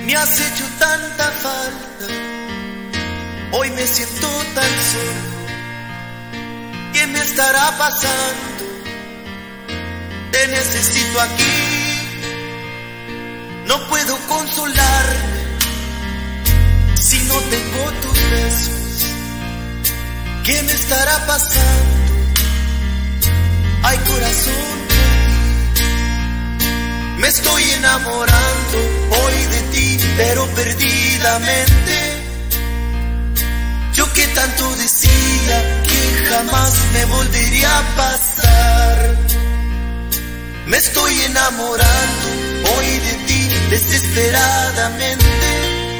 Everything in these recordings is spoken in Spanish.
Me has hecho tanta falta, hoy me siento tan solo. ¿Qué me estará pasando? Te necesito aquí, no puedo consolarme si no tengo tus besos. ¿Qué me estará pasando? Ay, corazón, me estoy enamorando hoy de ti, pero perdidamente. Yo que tanto decía que jamás me volvería a pasar. Me estoy enamorando hoy de ti desesperadamente.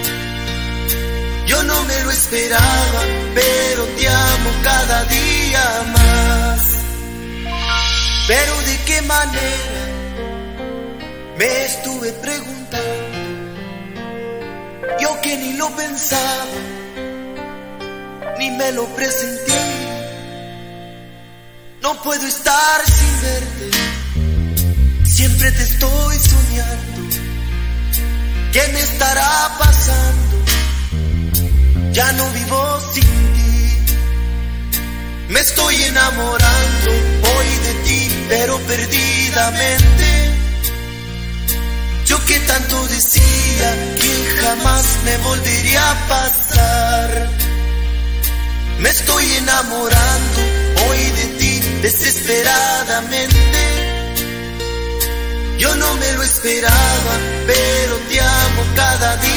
Yo no me lo esperaba, pero te amo cada día más. Pero de qué manera, me estuve preguntando, yo que ni lo pensaba, ni me lo presentí. No puedo estar sin verte, siempre te estoy soñando. ¿Qué me estará pasando? Ya no vivo sin ti. Me estoy enamorando hoy de ti, pero perdidamente. Yo que tanto decía que jamás me volvería a pasar. Me estoy enamorando hoy de ti desesperadamente. Yo no me lo esperaba, pero te amo cada día